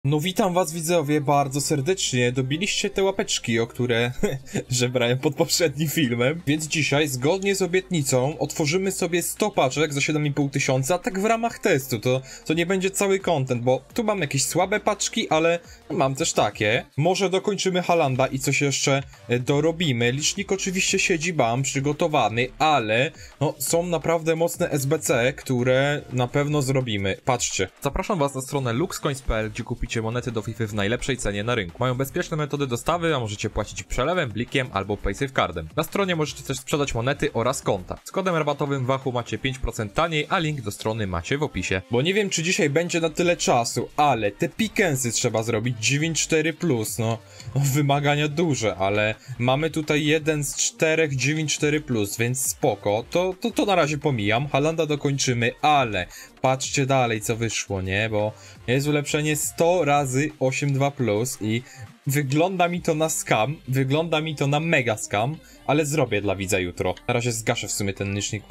No witam was widzowie bardzo serdecznie, dobiliście te łapeczki, o które żebrałem pod poprzednim filmem. Więc dzisiaj, zgodnie z obietnicą, otworzymy sobie 100 paczek za 7,5 tysiąca, tak w ramach testu, to nie będzie cały content, bo tu mam jakieś słabe paczki, ale mam też takie. Może dokończymy Haalanda i coś jeszcze dorobimy. Licznik oczywiście siedzi bam, przygotowany, ale no są naprawdę mocne SBC, które na pewno zrobimy. Patrzcie. Zapraszam was na stronę luxcoins.pl, gdzie kupicie monety do FIFA w najlepszej cenie na rynku. Mają bezpieczne metody dostawy, a możecie płacić przelewem, blikiem albo PaySafeCardem. Na stronie możecie też sprzedać monety oraz konta. Z kodem rabatowym Wachu macie 5% taniej, a link do strony macie w opisie. Bo nie wiem, czy dzisiaj będzie na tyle czasu, ale te pikensy trzeba zrobić 9.4+, no wymagania duże, ale mamy tutaj jeden z 4 9.4+, więc spoko. To na razie pomijam. Haalanda dokończymy, ale patrzcie dalej, co wyszło, nie? Bo jest ulepszenie 100 razy 8.2+ i wygląda mi to na scam, wygląda mi to na mega scam, ale zrobię dla widza jutro. Na razie zgaszę w sumie ten licznik,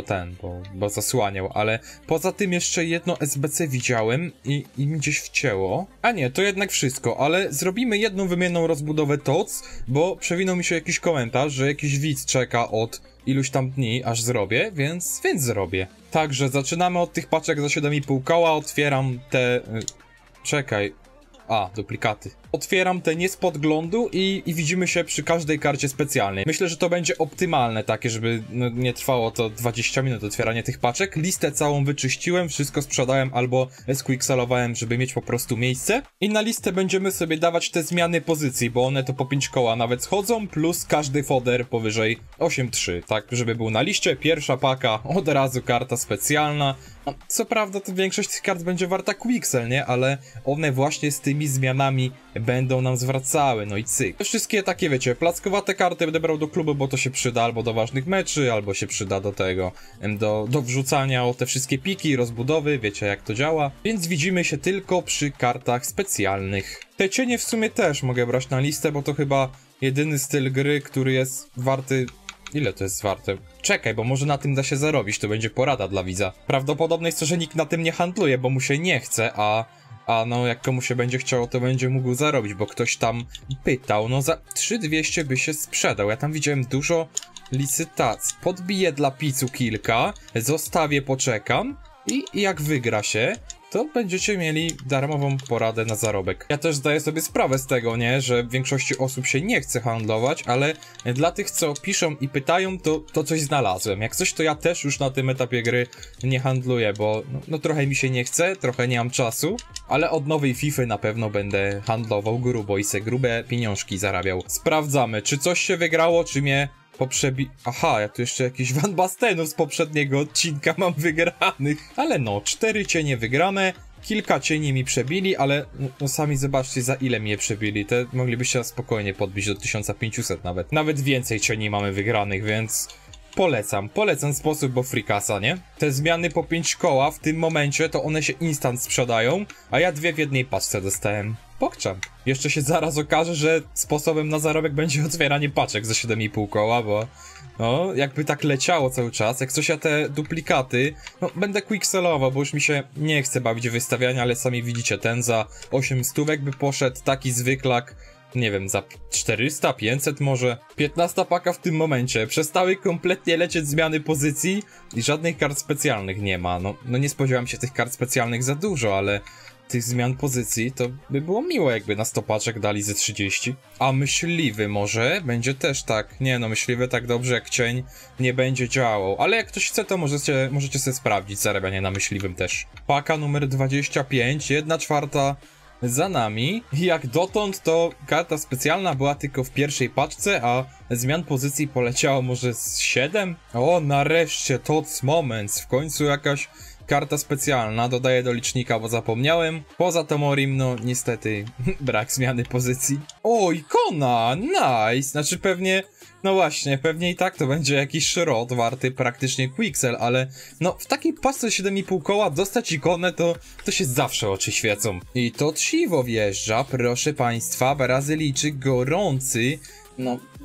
bo zasłaniał, ale poza tym jeszcze jedno SBC widziałem i mi gdzieś wcięło. A nie, to jednak wszystko, ale zrobimy jedną wymienną rozbudowę TOC, bo przewinął mi się jakiś komentarz, że jakiś widz czeka od iluś tam dni, aż zrobię, więc zrobię. Także zaczynamy od tych paczek za 7,5 koła, otwieram te... Czekaj. Duplikaty. Otwieram te nie z podglądu i widzimy się przy każdej karcie specjalnej. Myślę, że to będzie optymalne takie, żeby nie trwało to 20 minut otwieranie tych paczek. Listę całą wyczyściłem, wszystko sprzedałem albo squicksalowałem, żeby mieć po prostu miejsce. I na listę będziemy sobie dawać te zmiany pozycji, bo one to po 5 koła nawet schodzą, plus każdy foder powyżej 8,3. Tak, żeby był na liście. Pierwsza paka, od razu karta specjalna. No, co prawda to większość tych kart będzie warta quicksel, nie? Ale one właśnie z tymi zmianami będą nam zwracały, no i cyk. Wszystkie takie, wiecie, plackowate karty będę brał do klubu, bo to się przyda albo do ważnych meczy, albo się przyda do tego, do wrzucania o te wszystkie piki, rozbudowy, wiecie jak to działa. Więc widzimy się tylko przy kartach specjalnych. Te cienie w sumie też mogę brać na listę, bo to chyba jedyny styl gry, który jest warty... Ile to jest warte? Czekaj, bo może na tym da się zarobić, to będzie porada dla widza. Prawdopodobne jest to, że nikt na tym nie handluje, bo mu się nie chce, a no jak komu się będzie chciało, to będzie mógł zarobić, bo ktoś tam pytał. No za 3200 by się sprzedał. Ja tam widziałem dużo licytacji. Podbiję dla picu kilka, zostawię, poczekam i jak wygra się, to będziecie mieli darmową poradę na zarobek. Ja też zdaję sobie sprawę z tego, nie, że większości osób się nie chce handlować, ale dla tych, co piszą i pytają, to coś znalazłem. Jak coś, to ja też już na tym etapie gry nie handluję, bo no trochę mi się nie chce, trochę nie mam czasu, ale od nowej FIFA na pewno będę handlował grubo i se grube pieniążki zarabiał. Sprawdzamy, czy coś się wygrało, czy mnie Aha, ja tu jeszcze jakiś Van Bastenów z poprzedniego odcinka mam wygranych. Ale no, 4 cienie wygrane, kilka cieni mi przebili, ale no sami zobaczcie, za ile mi je przebili. Te moglibyście spokojnie podbić do 1500 nawet. Nawet więcej cieni mamy wygranych, więc polecam sposób, bo frikasa, nie? Te zmiany po 5 koła w tym momencie, to one się instant sprzedają, a ja 2 w jednej paczce dostałem. Pokczam. Jeszcze się zaraz okaże, że sposobem na zarobek będzie otwieranie paczek za 7,5 koła, bo no, jakby tak leciało cały czas. Jak coś, ja te duplikaty, no, będę quickselował, bo już mi się nie chce bawić w wystawiania, ale sami widzicie, ten za 8 stówek by poszedł, taki zwyklak, nie wiem, za 400, 500 może. 15 paka w tym momencie. Przestały kompletnie lecieć zmiany pozycji i żadnych kart specjalnych nie ma. No nie spodziewałem się tych kart specjalnych za dużo, ale tych zmian pozycji to by było miło, jakby na 100 paczek dali ze 30. A myśliwy może będzie też tak. Nie no, myśliwy tak dobrze jak cień nie będzie działał. Ale jak ktoś chce, to możecie sobie sprawdzić zarabianie na myśliwym też. Paka numer 25, 1/4 za nami. Jak dotąd to karta specjalna była tylko w pierwszej paczce, a zmian pozycji poleciało może z 7? O, nareszcie, TOC Moments, w końcu jakaś karta specjalna, dodaję do licznika, bo zapomniałem. Poza Tomorim, no niestety brak zmiany pozycji. O, ikona, nice, znaczy pewnie, no właśnie, pewnie i tak to będzie jakiś szrot warty praktycznie quicksel, ale no w takiej paczce 7,5 koła dostać ikonę to się zawsze oczy świecą. I to Chivo wjeżdża, proszę państwa, Brazylijczyk gorący, no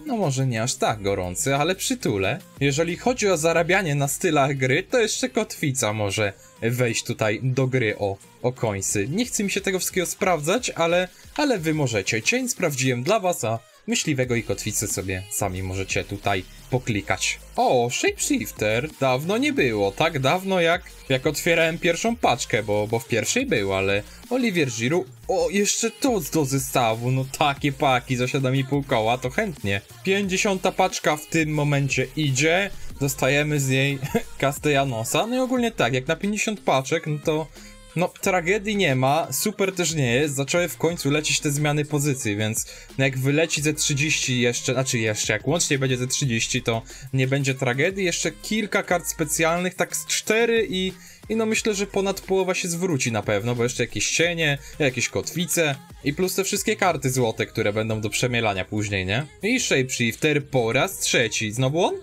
no może nie aż tak gorący, ale przytulę. Jeżeli chodzi o zarabianie na stylach gry, to jeszcze kotwica może wejść tutaj do gry o końsy. Nie chce mi się tego wszystkiego sprawdzać, ale wy możecie. Cień sprawdziłem dla was, a myśliwego i kotwicy sobie sami możecie tutaj poklikać. O, Shapeshifter dawno nie było, tak dawno jak otwierałem pierwszą paczkę, bo w pierwszej był, ale Olivier Giroud, o, jeszcze to do zestawu, no takie paki za 7,5 koła, to chętnie. 50 paczka w tym momencie idzie, dostajemy z niej Castellanosa, no i ogólnie tak, jak na 50 paczek, no to no, tragedii nie ma, super też nie jest, zaczęły w końcu lecieć te zmiany pozycji, więc no jak wyleci ze 30 jeszcze, jak łącznie będzie ze 30, to nie będzie tragedii, jeszcze kilka kart specjalnych, tak z 4 i no myślę, że ponad połowa się zwróci na pewno, bo jeszcze jakieś cienie, jakieś kotwice i plus te wszystkie karty złote, które będą do przemielania później, nie? I Shapeshifter po raz trzeci, znowu on?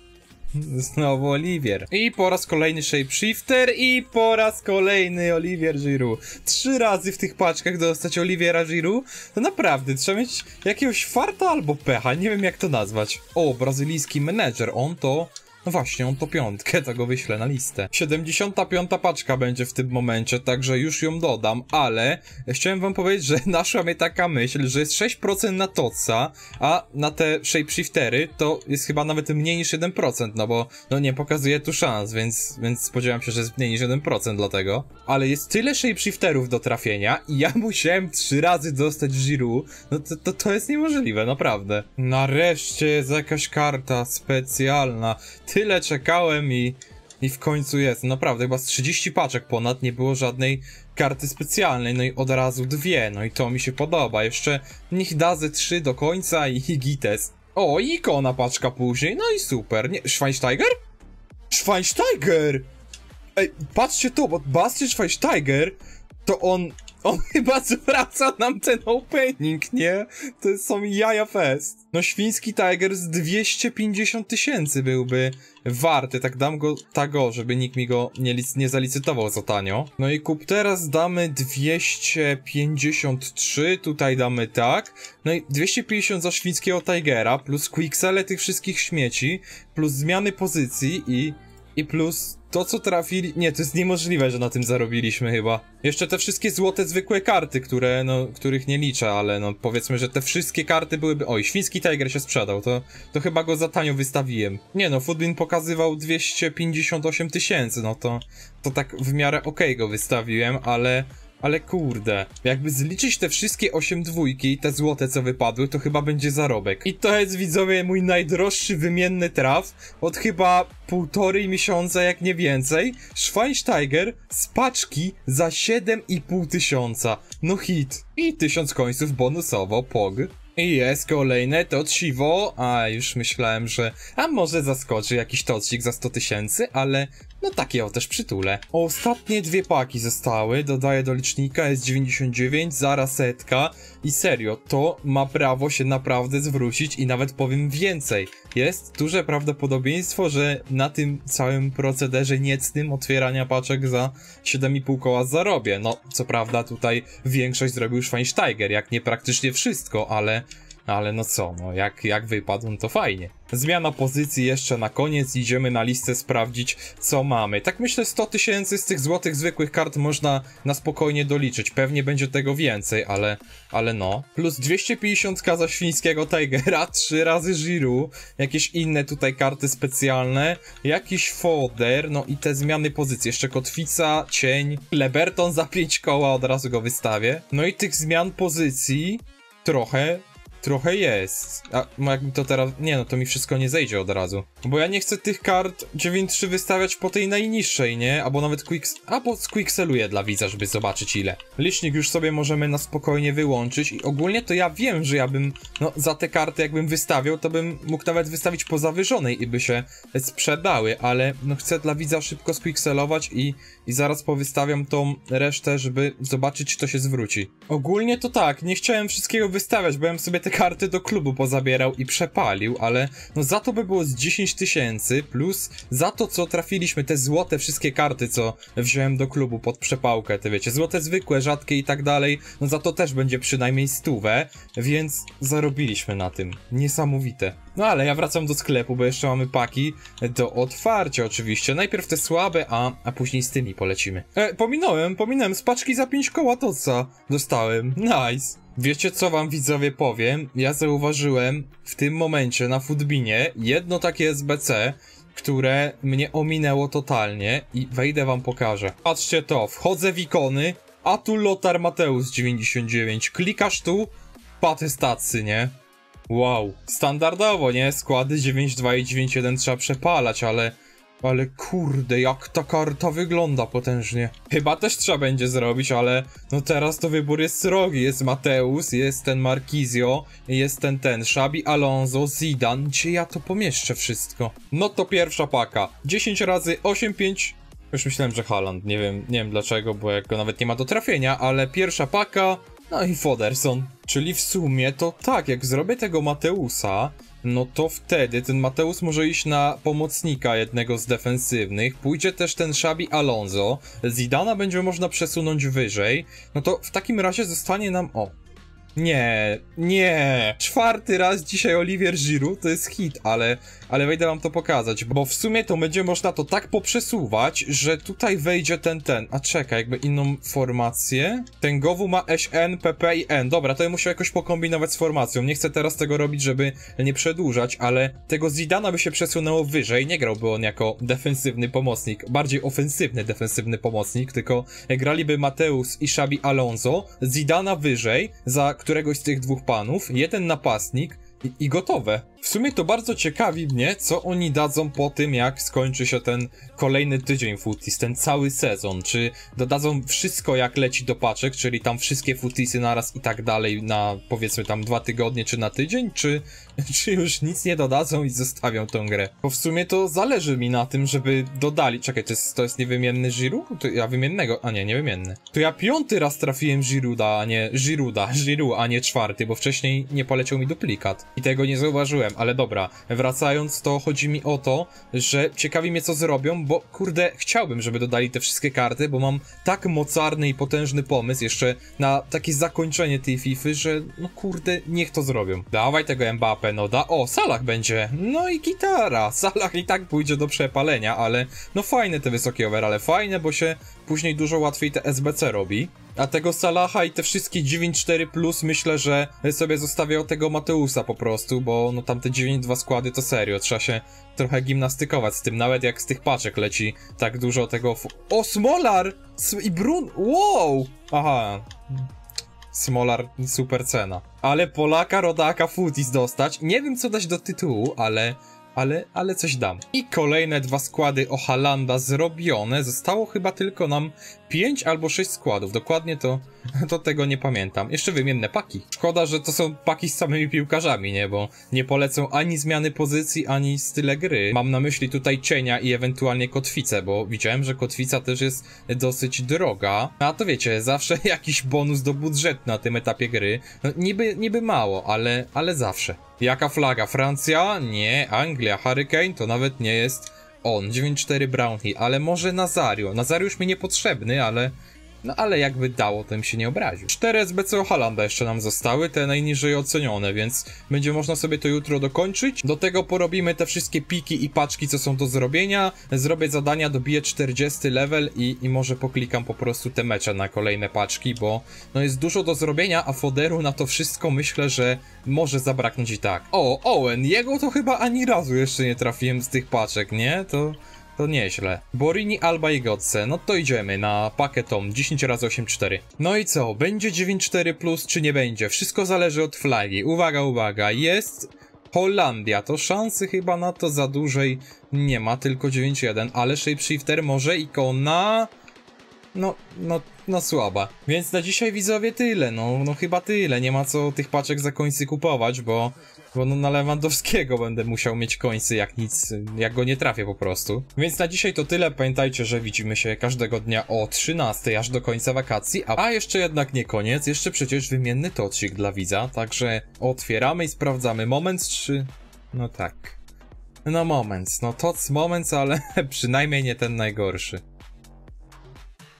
Znowu Olivier. I po raz kolejny Shapeshifter i po raz kolejny Olivier Giroud. 3 razy w tych paczkach dostać Oliviera Giroud? To naprawdę, trzeba mieć jakiegoś farta albo pecha, nie wiem jak to nazwać. O, brazylijski menedżer, on to... No właśnie, on to 5, to go wyślę na listę. 75 paczka będzie w tym momencie, także już ją dodam, ale chciałem wam powiedzieć, że naszła mnie taka myśl, że jest 6% na Totsa, a na te Shapeshiftery to jest chyba nawet mniej niż 1%, no bo no nie pokazuje tu szans, więc spodziewam się, że jest mniej niż 1% dlatego. Ale jest tyle Shapeshifterów do trafienia i ja musiałem 3 razy dostać Giroud, no to jest niemożliwe, naprawdę. Nareszcie jest jakaś karta specjalna. Tyle czekałem i w końcu jest. Naprawdę, chyba z 30 paczek ponad nie było żadnej karty specjalnej. No i od razu 2. No i to mi się podoba. Jeszcze niech da ze 3 do końca i gites. O, i ikona paczka później. No i super. Nie, Schweinsteiger? Schweinsteiger! Ej, patrzcie to, bo Bastian Schweinsteiger to on chyba zwraca nam ten opening, nie? To są jaja fest. No świński Tiger z 250 000 byłby warty, tak dam go tago, żeby nikt mi go nie zalicytował za tanio. No i kup teraz damy 253, tutaj damy tak. No i 250 za świńskiego Tigera, plus quicksele tych wszystkich śmieci, plus zmiany pozycji i plus to, co trafili... Nie, to jest niemożliwe, że na tym zarobiliśmy chyba. Jeszcze te wszystkie złote, zwykłe karty, których nie liczę, ale no powiedzmy, że te wszystkie karty byłyby... Oj, świński Tiger się sprzedał, to chyba go za tanio wystawiłem. Nie no, Footbin pokazywał 258 000, no to tak w miarę okej go wystawiłem, ale kurde, jakby zliczyć te wszystkie 8 dwójki i te złote, co wypadły, to chyba będzie zarobek. I to jest, widzowie, mój najdroższy wymienny traf od chyba 1,5 miesiąca, jak nie więcej. Schweinsteiger z paczki za 7,5 tysiąca. No hit. I 1000 końców bonusowo, pog. I jest kolejne tociwo, a już myślałem, że może zaskoczy jakiś tocik za 100 000, ale no takie też przytulę. Ostatnie 2 paki zostały, dodaję do licznika, jest 99, zaraz 100 i serio, to ma prawo się naprawdę zwrócić i nawet powiem więcej. Jest duże prawdopodobieństwo, że na tym całym procederze niecnym otwierania paczek za 7,5 koła zarobię. No, co prawda tutaj większość zrobił Schweinsteiger, jak nie praktycznie wszystko, ale no co, no jak wypadł, no to fajnie. Zmiana pozycji jeszcze na koniec, idziemy na listę sprawdzić, co mamy. Tak myślę, 100 000 z tych złotych zwykłych kart można na spokojnie doliczyć. Pewnie będzie tego więcej, ale no. Plus 250 za świńskiego Tigera, 3 razy Giroud, jakieś inne tutaj karty specjalne, jakiś foder, no i te zmiany pozycji. Jeszcze kotwica, cień, Leberton za 5 koła, od razu go wystawię. No i tych zmian pozycji trochę jest. A jakby to teraz... Nie no, to mi wszystko nie zejdzie od razu. Bo ja nie chcę tych kart 9.3 wystawiać po tej najniższej, nie? Albo nawet albo squickseluję dla widza, żeby zobaczyć ile. Licznik już sobie możemy na spokojnie wyłączyć i ogólnie to ja wiem, że ja bym... No, za te karty jakbym wystawiał, to bym mógł nawet wystawić po zawyżonej i by się sprzedały, ale no chcę dla widza szybko squickselować i zaraz powystawiam tą resztę, żeby zobaczyć, czy to się zwróci. Ogólnie to tak, nie chciałem wszystkiego wystawiać, bo ja bym sobie te karty do klubu pozabierał i przepalił, ale no za to by było z 10 000 plus za to, co trafiliśmy, te złote wszystkie karty, co wziąłem do klubu pod przepałkę, te wiecie, złote zwykłe, rzadkie i tak dalej, no za to też będzie przynajmniej 100, więc zarobiliśmy na tym. Niesamowite. No ale ja wracam do sklepu, bo jeszcze mamy paki do otwarcia oczywiście. Najpierw te słabe, a później z tymi polecimy. Pominąłem, z paczki za 5 koła toca dostałem. Nice. Wiecie co wam widzowie powiem? Ja zauważyłem w tym momencie na Foodbinie jedno takie SBC, które mnie ominęło totalnie i wejdę wam pokażę. Patrzcie to, wchodzę w ikony, a tu Lothar Matthäus 99. Klikasz tu, patestacy, nie? Wow, standardowo, nie? Składy 9.2 i 9.1 trzeba przepalać, ale kurde, jak ta karta wygląda potężnie. Chyba też trzeba będzie zrobić, ale no teraz to wybór jest srogi. Jest Mateusz, jest ten Marquisio, jest ten Xabi Alonso, Zidane. Gdzie ja to pomieszczę wszystko? No to pierwsza paka. 10 razy 8-5. Już myślałem, że Haaland. Nie wiem dlaczego, bo jak go nawet nie ma do trafienia, ale pierwsza paka. No i Foderson. Czyli w sumie to tak, jak zrobię tego Mateusza, no to wtedy ten Mateusz może iść na pomocnika jednego z defensywnych, pójdzie też ten Xabi Alonso, Zidana będzie można przesunąć wyżej, no to w takim razie zostanie nam, nie, 4. raz dzisiaj Olivier Giroud, to jest hit, ale wejdę wam to pokazać, bo w sumie to będzie można to tak poprzesuwać, że tutaj wejdzie ten, a czekaj, jakby inną formację, ten Gowu ma SN, PP i N, dobra, to ja muszę jakoś pokombinować z formacją, nie chcę teraz tego robić, żeby nie przedłużać, ale tego Zidana by się przesunęło wyżej, nie grałby on jako defensywny pomocnik, bardziej ofensywny defensywny pomocnik, tylko graliby Mateusz i Xabi Alonso, Zidana wyżej, za któregoś z tych dwóch panów, jeden napastnik i gotowe. W sumie to bardzo ciekawi mnie, co oni dadzą po tym, jak skończy się ten kolejny tydzień Footies, ten cały sezon. Czy dodadzą wszystko, jak leci do paczek, czyli tam wszystkie Footiesy naraz i tak dalej na, powiedzmy, tam 2 tygodnie czy na tydzień, czy już nic nie dodadzą i zostawią tą grę. Bo w sumie to zależy mi na tym, żeby dodali... Czekaj, to jest niewymienny Giroud? To ja wymiennego... A nie, niewymienny. To ja 5. raz trafiłem Girouda, a nie 4, bo wcześniej nie poleciał mi duplikat. I tego nie zauważyłem. Ale dobra, wracając, to chodzi mi o to, że ciekawi mnie, co zrobią, bo kurde, chciałbym, żeby dodali te wszystkie karty, bo mam tak mocarny i potężny pomysł jeszcze na takie zakończenie tej Fify, że no kurde, niech to zrobią. Dawaj tego Mbappé, no o, Salah będzie, no i gitara, Salah i tak pójdzie do przepalenia, ale no fajne te wysokie overale, fajne, bo się później dużo łatwiej te SBC robi. A tego Salaha i te wszystkie 9.4 plus myślę, że sobie zostawię od tego Mateusza po prostu, bo no tam te 9.2 składy to serio, trzeba się trochę gimnastykować z tym, nawet jak z tych paczek leci tak dużo tego... O, Smolar! I Brun... Wow! Aha... Smolar, super cena. Ale Polaka, rodaka, Footies dostać. Nie wiem, co dać do tytułu, ale coś dam. I kolejne 2 składy o Haalanda zrobione. Zostało chyba tylko nam 5 albo 6 składów. Dokładnie to tego nie pamiętam. Jeszcze wymienne paki. Szkoda, że to są paki z samymi piłkarzami, nie? Bo nie polecą ani zmiany pozycji, ani style gry. Mam na myśli tutaj cienia i ewentualnie kotwicę, bo widziałem, że kotwica też jest dosyć droga. A to wiecie, zawsze jakiś bonus do budżetu na tym etapie gry. No, niby mało, ale zawsze. Jaka flaga? Francja? Nie. Anglia. Hurricane? To nawet nie jest on. 9.4 Brownhill, ale może Nazario. Nazario już mi niepotrzebny, ale... No ale jakby dało, to bym się nie obraził. 4 SBC o Haalanda jeszcze nam zostały, te najniżej ocenione, więc będzie można sobie to jutro dokończyć. Do tego porobimy te wszystkie piki i paczki, co są do zrobienia. Zrobię zadania, dobiję 40 level i może poklikam po prostu te mecze na kolejne paczki, bo no jest dużo do zrobienia, a foderu na to wszystko myślę, że może zabraknąć i tak. O, Owen, jego to chyba ani razu jeszcze nie trafiłem z tych paczek, nie? To nieźle. Borini, Alba i Götze. No to idziemy na pakietom 10 razy 8.4. No i co? Będzie 9.4 plus czy nie będzie? Wszystko zależy od flagi. Uwaga, jest Holandia. To szansy chyba na to za dużej nie ma, tylko 9.1, ale Shapeshifter może ikona... No no słaba. Więc na dzisiaj widzowie tyle, no chyba tyle, nie ma co tych paczek za końcy kupować, bo no na Lewandowskiego będę musiał mieć końcy jak nic, jak go nie trafię po prostu. Więc na dzisiaj to tyle, pamiętajcie, że widzimy się każdego dnia o 13 aż do końca wakacji, a jeszcze jednak nie koniec, jeszcze przecież wymienny tocik dla widza, także otwieramy i sprawdzamy moment, czy... no tak. No moment, no toc moment, ale przynajmniej nie ten najgorszy.